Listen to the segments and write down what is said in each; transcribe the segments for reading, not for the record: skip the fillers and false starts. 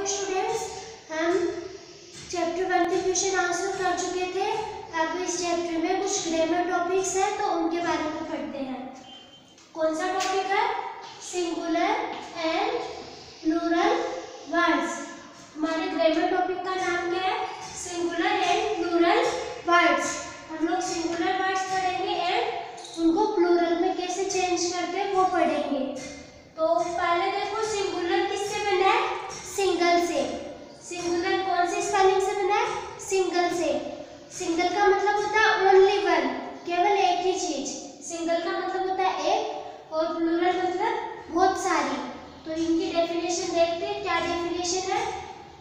Students, हम chapter 1 के question answer कर चुके थे। अब इस चैप्टर में कुछ ग्रामर टॉपिक्स हैं तो उनके बारे में पढ़ते हैं। कौन सा टॉपिक है? Singular and plural words. हमारे ग्रामर टॉपिक का नाम क्या है? Singular and plural words. हम लोग सिंगुलर वर्ड्स पढ़ेंगे एंड उनको प्लूरल में कैसे चेंज करते हैं वो पढ़ेंगे। तो पहले देखो, सिंगुलर किससे बना है? सिंगल से। सिंगुलर कौन सी स्पेलिंग से बना है? सिंगल से। सिंगल का मतलब होता है ओनली वन, केवल एक ही चीज। सिंगल का मतलब होता है एक, और प्लूरल मतलब बहुत सारी। तो इनकी डेफिनेशन देखते हैं। क्या डेफिनेशन है?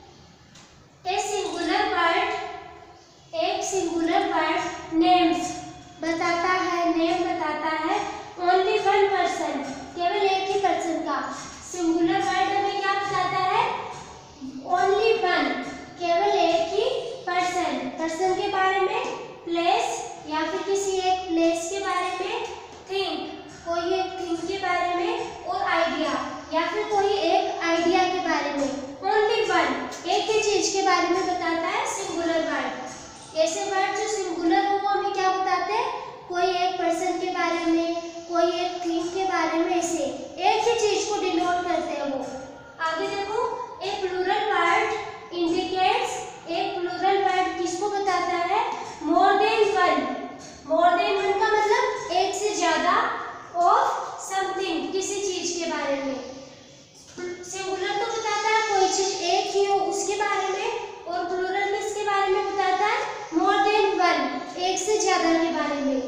ए सिंगुलर वर्ड, एक सिंगुलर वर्ड नेम्स बताता है, नेम बताता है ओनली वन पर्सन, केवल एक ही पर्सन का। सिंगुलर वर्ड हमें क्या बताता है? ओनली वन, केवल एक ही पर्सन। पर्सन के बारे में, प्लेस या फिर किसी एक प्लेस के बारे में, थिंग कोई एक थिंग के बारे में, और आइडिया या फिर कोई एक आइडिया के बारे में। ओनली वन, एक ही चीज के बारे में बताता है सिंगुलर वर्ड। ऐसे वर्ड जो सिंगुलर हो वो हमें क्या बताते हैं? कोई एक पर्सन के बारे में, कोई एक थिंग के बारे में, ऐसे एक ही चीज को डिनोट करते हैं वो। आगे देखो, ए प्लूरल वर्ड इंडिकेट्स, एक प्लूरल वर्ड किसको बताता है? More than one. More than one का मतलब एक से ज्यादा, ऑफ समथिंग किसी चीज के बारे में। सिंगुलर तो बताता है कोई चीज एक ही हो उसके बारे में, और प्लूरल में इसके बारे में बताता है मोर देन वन, एक से ज्यादा के बारे में।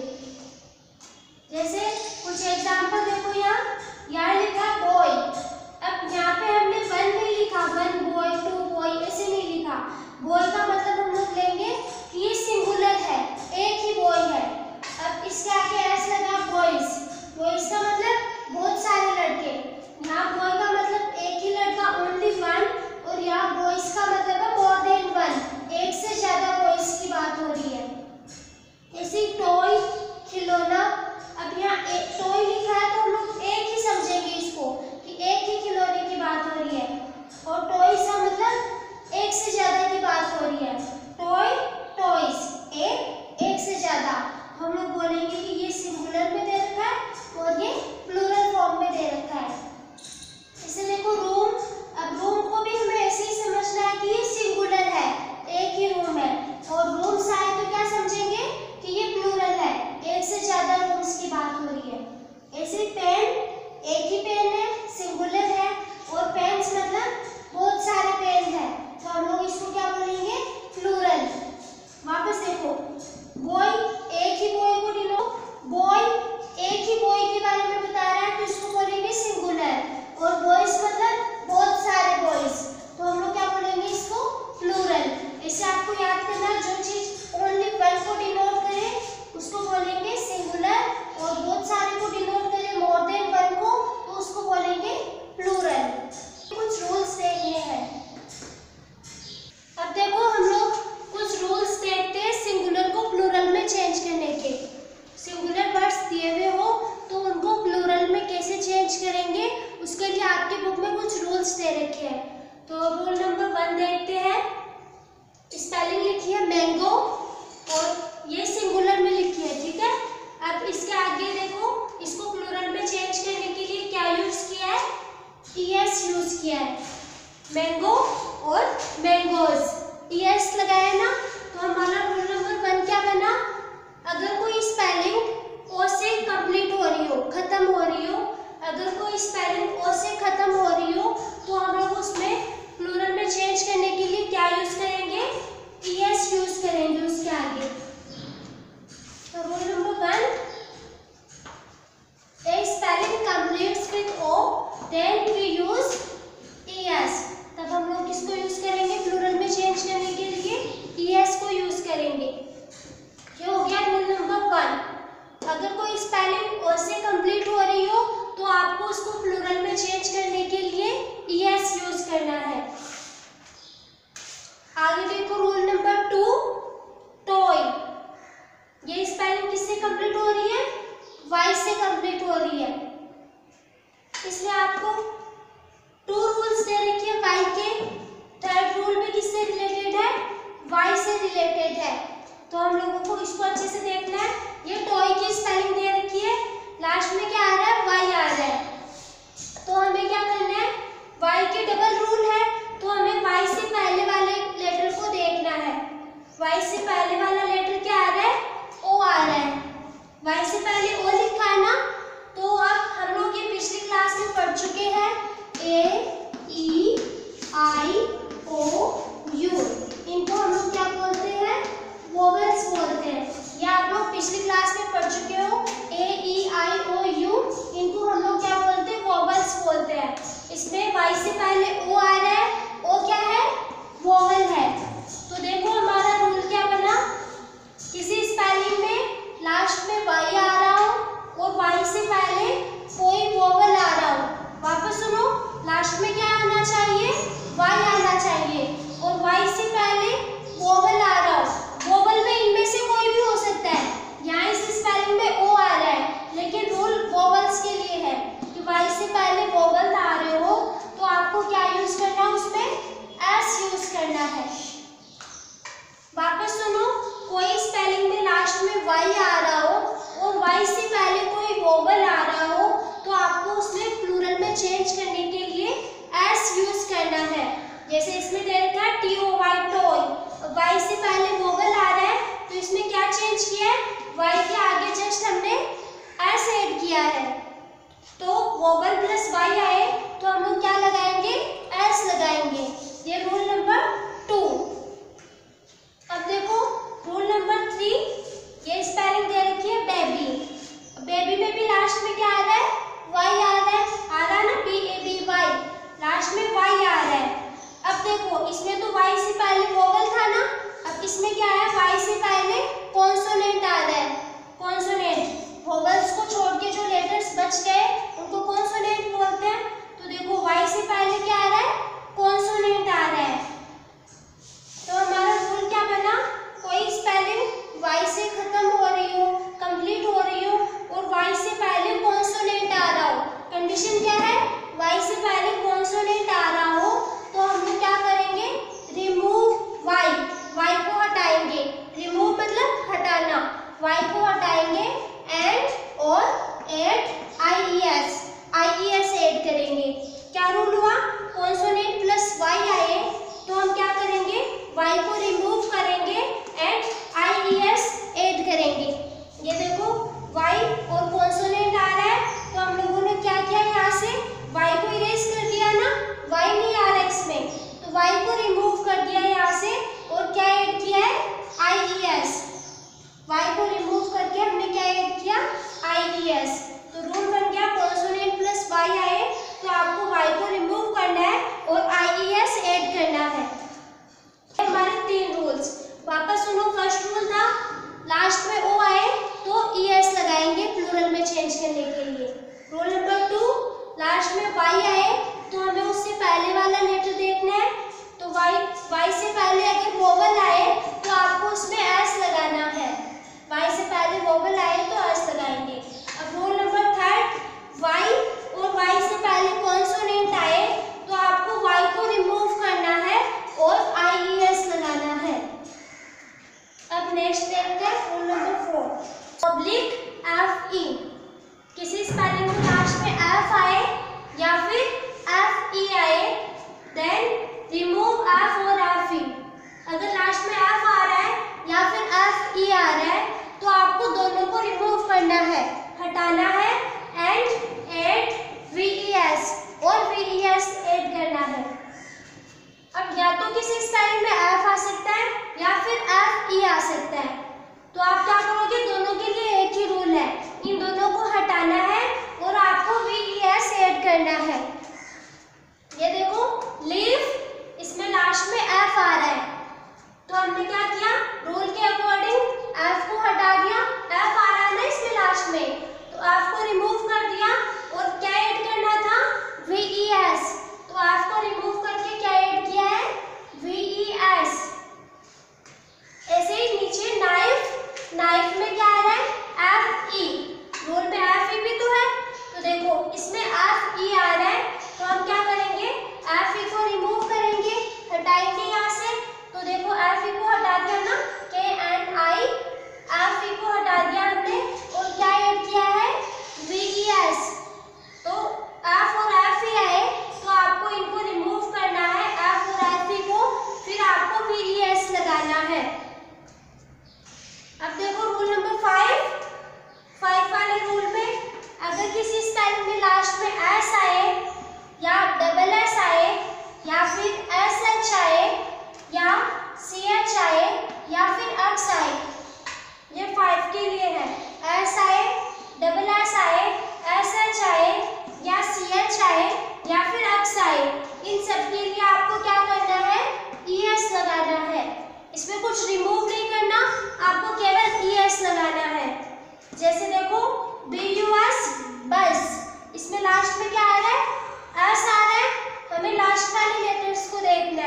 जैसे कुछ एग्जांपल देखो, यहाँ लिखा बॉय। अब यहाँ पे हमने वन नहीं लिखा, वन बॉय, टू बॉय, ऐसे नहीं लिखा। बॉय का मतलब हम लोग लेंगे कि ये सिंगुलर है, एक ही बॉय है। अब इसके आगे एस लगा बॉयज। बॉयज का मतलब बहुत सारे लड़के। यहाँ बॉय का मतलब एक ही लड़का, ओनली वन, और यहाँ बॉयज का मतलब है मोर देन वन, एक से ज्यादा बॉयज की बात हो रही है। ऐसे टॉय, खिलौना। अब यहाँ एक टॉय लिखा है तो हम लोग एक ही समझेंगे इसको कि एक ही खिलौने की बात हो रही है, और टॉयज का मतलब एक से ज्यादा की बात हो रही है। टॉय, टॉयज, एक से ज्यादा। हम लोग बोलेंगे कि ये सिंगुलर में दे रखा है और ये प्लूरल फॉर्म में दे रखा है। इसे देखो रूम। अब रूम को भी हमें ऐसे ही समझना है कि ये सिंगुलर है, एक ही रूम है, और रूम्स आए तो क्या समझेंगे कि ये प्लूरल है, एक से ज्यादा रूम्स की बात हो रही है। ऐसे पेन, एक ही पेन है, सिंगुलर है, और पेन्स मतलब बहुत सारे पेन है, तो हम लोग इसको क्या बोलेंगे? प्लूरल। वापस देखो, बॉय, एक ही बॉय को डिनोट, बॉय एक ही बॉय के बारे में बता रहा है तो इसको बोलेंगे सिंगुलर, और बॉयज मतलब बहुत सारे बॉयज, तो हम लोग क्या बोलेंगे इसको? प्लूरल। इसे आपको याद करना, जो चीज ओनली वन को डिनोट करे उसको बोलेंगे सिंगुलर, और बहुत सारे को डिनोट करे मोर देन वन को तो उसको बोलेंगे प्लूरल। कुछ रूल्स देखने हैं। अब देखो, हम लोग कुछ रूल्स देखते हैं सिंगुलर को प्लूरल में चेंज करने के। सिंगुलर वर्ड्स दिए हुए हो तो उनको प्लूरल में कैसे चेंज करेंगे, उसके लिए आपके बुक में कुछ रूल्स दे रखे हैं। तो रूल नंबर 1 देखते हैं। स्पेलिंग लिखी है मैंगो, और ये सिंगुलर में लिखी है, ठीक है। अब इसके आगे देखो, इसको प्लूरल में चेंज करने के लिए क्या यूज किया है? ईएस यूज किया है। मैंगो और मैंगोज, ईएस लगाया ना, तो हमारा रूल नंबर 1 क्या बना? अगर कोई स्पेलिंग ओ से कंप्लीट हो रही हो, खत्म हो रही हो, अगर कोई स्पेलिंग ओ से खत्म हो रही हो तो हम लोग उसमें प्लूरल में चेंज करने के लिए क्या यूज करेंगे? ईएस यूज करेंगे उसके आगे। तो rule number 1, a spelling completes with O then we use ES. तब हम लोग किसको यूज करेंगे प्लूरल में चेंज करने के लिए? ईएस को यूज करेंगे। ये हो गया रूल नंबर 1। अगर कोई स्पेलिंग ओ से कंप्लीट हो रही हो तो आपको उसको प्लूरल में चेंज करने वाई से पहले वाला लेटर क्या आ रहा है, ओ आ रहा है। वाई से पहले ओ लिखा है ना, तो अब हम लोग ये पिछली क्लास में पढ़ चुके हैं, ए ई आई ओ यू, इनको हम लोग क्या बोलते हैं, वोवेल्स बोलते हैं। ये आप लोग पिछली क्लास में पढ़ चुके हो, ए ई आई ओ यू, इनको हम लोग क्या बोलते हैं, वोवेल्स बोलते हैं। इसमें वाई से पहले ओ आ रहा है, ओ क्या है, वोवेल है। तो देखो हमारा रूल क्या बना, किसी स्पेलिंग में लास्ट में वाई आ रहा हो और वाई से पहले कोई वोवेल आ रहा हो, वापस सुनो, लास्ट में क्या आना चाहिए, वाई आना चाहिए, और वाई से पहले वोवेल आ रहा हो। वोवेल में इनमें से कोई भी हो सकता है, यहाँ इस स्पेलिंग में ओ आ रहा है, लेकिन रूल वोवेल्स के लिए है कि वाई से पहले वोवेल आ रहे हो तो आपको क्या यूज करना है, उसमें एस यूज करना है। वापस सुनो, कोई स्पेलिंग में लास्ट में वाई आ रहा हो और वाई से पहले कोई वोवेल आ रहा हो तो आपको उसमें प्लूरल में चेंज करने के लिए एस यूज करना है। जैसे इसमें दे रखा है T O Y, toy, Y से पहले वोवेल आ रहा है तो इसमें क्या चेंज किया है, वाई के आगे जस्ट हमने एस ऐड किया है, तो वोवेल प्लस वाई आए तो हम लोग क्या लगाएंगे, एस लगाएंगे। ये रूल नंबर 2। अब देखो रूल नंबर 3, ये स्पेलिंग दे रखी है बेबी। बेबी में भी लास्ट में क्या आ रहा है, वाई आ रहा है ना, B A B Y, last में वाई आ रहा है। अब देखो इसमें तो वाई से पहले वोवेल था ना, अब इसमें क्या है, वाई से पहले कॉन्सोनेंट आ रहा है। कॉन्सोनेंट, वोवेल्स को छोड़ के जो लेटर्स बच गए उनको कॉन्सोनेंट बोलते हैं। तो देखो वाई से पहले क्या आ रहा है, कॉन्सोनेंट आ रहा है। तो हमारा रूल क्या बना, कोई स्पेलिंग वाई से खत्म हो रही हो, कंप्लीट हो रही हो और वाई से पहले कॉन्सोनेंट आ रहा हो, कंडीशन क्या है, वाई से पहले कॉन्सोनेंट आ रहा हो तो हम लोग क्या करेंगे, रिमूव वाई, वाई को हटाएंगे। रिमूव मतलब हटाना, वाई को हटाएंगे एंड और add I E S add करेंगे। क्या रूल हुआ, कॉन्सोनेंट प्लस वाई आए तो हम क्या करेंगे, वाई को रिमूव करेंगे and I E S add करेंगे। ये देखो वाई और कॉन्सोनेंट आ रहा है तो हम लोगों ने क्या किया, यहाँ से वाई को इरेज कर दिया ना, वाई नहीं आ रहा है इसमें, तो वाई को रिमूव कर दिया यहाँ से और क्या ऐड किया है, आई ई एस। वाई को रिमूव करके हमने क्या ऐड किया, आई ई एस। तो रूल बन गया, कॉन्सोनेंट प्लस वाई आए तो आपको वाई को रिमूव करना है और आई ई एस ऐड करना है। हमारे 3 रूल्स, वापस सुनो। फर्स्ट रूल था लास्ट में ओ आए तो ई एस लगाएंगे प्लूरल में चेंज करने के लिए। रूल नंबर 2, लास्ट में वाई आए तो हमें उससे पहले वाला लेटर देखना है, तो वाई से पहले अगर वोवेल आए तो आपको उसमें एस लगाना है। वाई से पहले वोवेल आए तो एस लगाएंगे। अब रूल नंबर 3, वाई और वाई से पहले कॉन्सोनेंट आए तो आपको वाई को रिमूव करना है और आई ई एस लगाना है। अब नेक्स्ट देखते हैं rule number 4, public F E. किसी स्पेलिंग में लास्ट में एफ आए या फिर एफ ई आए देन रिमूव एफ और एफ ई। अगर लास्ट में एफ आ रहा है या फिर एफ ई आ रहा है तो आपको दोनों को रिमूव करना है, हटाना है and add V E S और वी ई एस ऐड करना है। अब या तो किसी स्पेलिंग में एफ आ सकता है या फिर एफ ई आ सकता है, तो आप क्या करोगे, दोनों के लिए एक ही रूल है, इन दोनों को हटाना है और आपको वी ई एस ऐड करना है। ये देखो लीव, इसमें लास्ट में एफ आ रहा है तो हमने क्या किया, रूल के अकॉर्डिंग एफ को हटा दिया, एफ आ रहा है ना इसमें लास्ट में तो एफ को रिमूव कर दिया और क्या ऐड करना था, वी ई एस। तो एफ को रिमूव करके क्या ऐड किया है, वी ई एस। ऐसे ही नीचे नाइफ, नाइफ में क्या आ रहा है, एफ ई। रूल में एफ ई भी तो है, तो देखो इसमें एफ ई आ रहा है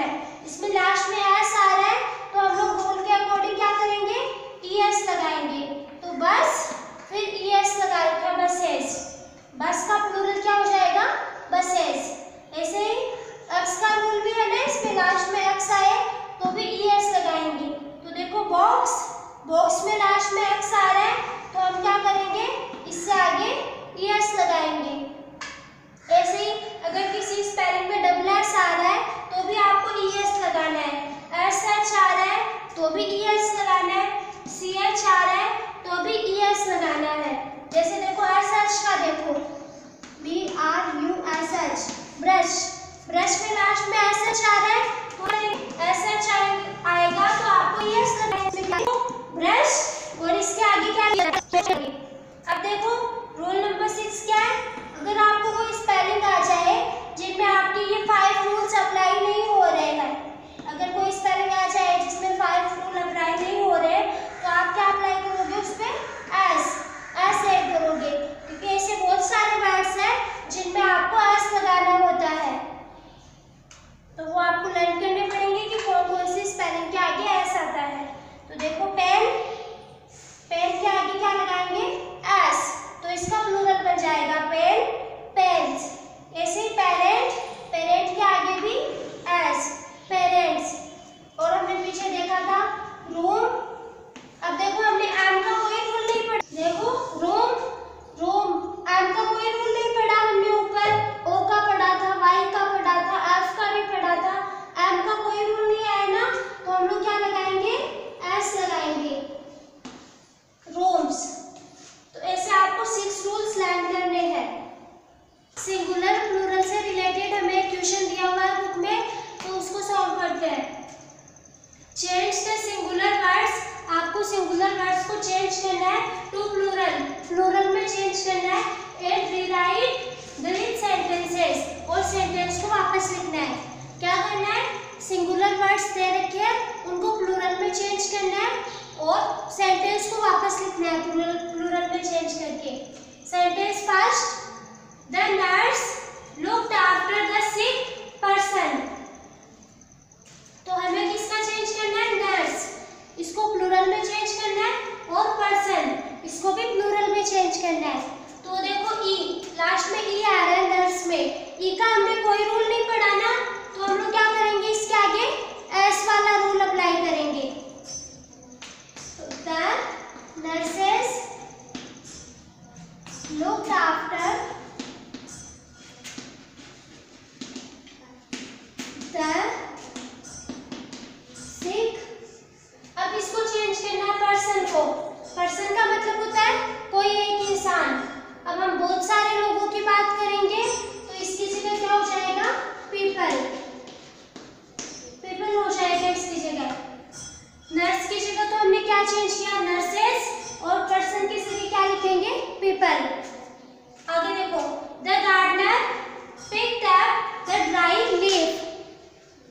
है, इसमें लास्ट में एस आ रहा है तो हम लोग रूल के अकॉर्डिंग क्या करेंगे, ईएस लगाएंगे। तो बस फिर ईएस लगा रखा बसेस, बस का प्लूरल क्या हो जाएगा, बसेस। ऐसे ही एक्स का रूल भी है ना, इसमें लास्ट में एक्स आए तो भी ईएस लगाएंगे। तो देखो बॉक्स, बॉक्स में लास्ट में एक्स आ रहा है तो हम क्या करेंगे, इससे आगे ईएस लगाएंगे। ऐसे ही अगर किसी स्पेलिंग में डबल एस आ रहा है तो भी आपको ईएस लगाना है, एस एच आ रहा है तो भी ईएस लगाना है, सी एच आ रहा है तो भी ईएस लगाना है। जैसे देखो एस एच का देखो, B R U S H, brush, brush में लास्ट में एस एच आ रहा है तो एस एच आएगा तो आपको ईएस लगाना है, ब्रश, और इसके आगे क्या लिया। अब देखो रूल नंबर 6 क्या है, अगर आपको कोई स्पेलिंग आ जाए जिनमें आपके ये 5 रूल्स अप्लाई नहीं हो रहे हैं, अगर कोई स्पेलिंग आ जाए जिसमें 5 रूल अप्लाई नहीं हो रहे तो आप क्या अप्लाई करोगे उस पर, एस ऐड करोगे, क्योंकि ऐसे बहुत सारे वर्ड्स हैं जिनमें आपको एस लगाना होता है। तो वो आपको लर्न करने पड़ेंगे कि कौन कौन सी स्पेलिंग के आगे एस आता है। तो देखो पेन, पेन के आगे क्या लगाएंगे, एस, तो इसका प्लूरल बन जाएगा पेन, पेन्स। ऐसे ही पेरेंट, पेरेंट के आगे भी एस, पेरेंट्स। और हमने पीछे देखा था रूम, अब देखो हमने एम का कोई रूल नहीं पढ़ा, देखो रूम, रूम, एम का कोई रूल नहीं पढ़ा हमने, ऊपर ओ का पढ़ा था, वाई का पढ़ा था, एफ का भी पढ़ा था, एम का कोई रूल नहीं आया ना, तो हम लोग क्या लगाएंगे, एस लगाएंगे, रूम्स। तो ऐसे आपको 6 रूल्स लर्न करने हैं। सिंगुलर प्लूरल से रिलेटेड हमें क्वेश्चन दिया हुआ है बुक में, तो उसको सॉल्व करते हैं। चेंज द सिंगुलर वर्ड्स, आपको सिंगुलर वर्ड्स को चेंज करना है टू प्लूरल, प्लूरल में चेंज करना है, एंड रीराइट द सेंटेंसेस, और सेंटेंस को वापस लिखना है। क्या करना है, सिंगुलर वर्ड्स दे रखे हैं उनको प्लूरल में चेंज करना है और सेंटेंस को वापस लिखना है प्लूरल में चेंज करके। Sentence first, the nurse looked after the sick person, तो हमें किसका चेंज करना है, नर्स, इसको प्लूरल में चेंज करना है, और पर्सन इसको भी प्लूरल में चेंज करना है। तो देखो ई, लास्ट में ई आ रहा है नर्स में, ई का हमने कोई रूल नहीं पढ़ा ना, तो हम लोग क्या करेंगे, इसके आगे एस वाला रूल अप्लाई करेंगे। The nurses looked after the sick, अब इसको चेंज करना है पर्सन को, पर्सन का मतलब होता है कोई एक इंसान। अब हम बहुत सारे लोगों की बात करेंगे तो इसकी जगह क्या हो जाएगा, पीपल, पीपल हो जाएगा इसकी जगह। नर्स की जगह तो हमने क्या चेंज किया, नर्सेस, और पर्सन की जगह क्या लिखेंगे, पीपल। आगे देखो, the gardener picked up the dry leaf,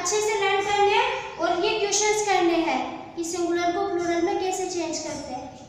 अच्छे से लर्न करने हैं और ये क्वेश्चंस करने हैं कि सिंगुलर को प्लूरल में कैसे चेंज करते हैं।